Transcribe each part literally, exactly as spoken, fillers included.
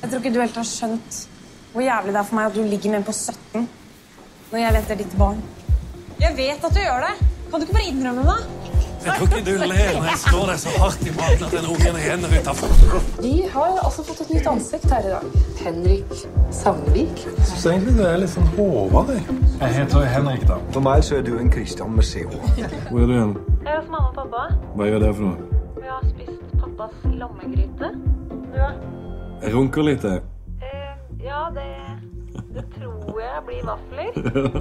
Jeg tror ikke du helt har skjønt hvor jævlig det er for meg at du ligger med en på sytten når jeg vet det er ditt barn. Jeg vet at du gjør det. Kan du ikke bare innrømme det? Jeg tror ikke du ler når jeg slår deg så hardt i magen at den ungen er ender utenfor. Vi har altså fått et nytt ansikt her i dag. Henrik Sandvik. Jeg synes egentlig du er litt sånn håva, deg. Jeg heter Henrik, da. For meg så er du en Christian med C H. Hvor er du igjen? Jeg er hos mamma og pappa. Hva gjør det for noe? Vi har spist pappas lommegryte. Ja. Jeg runker litt, jeg. Eh, ja, det, det tror jeg blir vafler.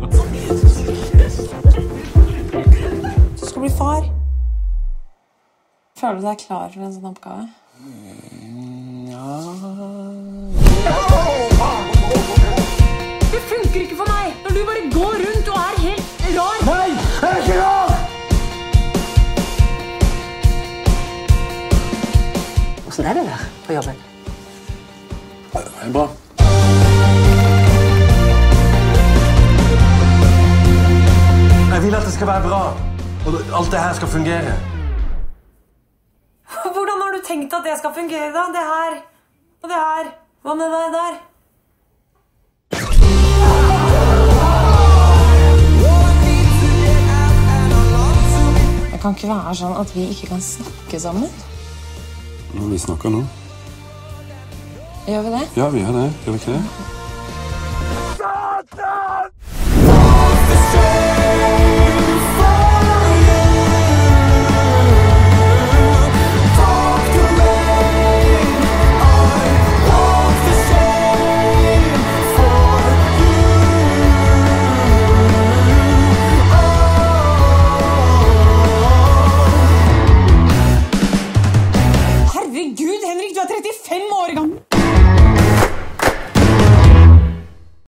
Du skal bli far. Føler du deg klar for en sånn oppgave? Ja... Det funker ikke for meg når du bare går rundt og er helt rar. Nei, jeg er ikke rar! Hvordan er det der på jobben? Det er bra. Jeg vil at det skal være bra, og alt det her skal fungere. Hvordan har du tenkt at det skal fungere da? Det her og det her. Hva med det der? Det kan ikke være sånn at vi ikke kan snakke sammen. Når vi snakker nå? Gjør vi det? Ja, vi gjør det. Gjør vi ikke det?